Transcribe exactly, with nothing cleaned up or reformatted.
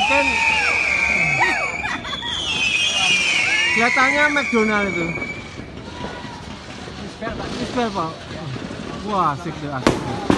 mungkin kelihatannya McDonald itu. Isbel Pak. Wah, asik tuh, asik tuh.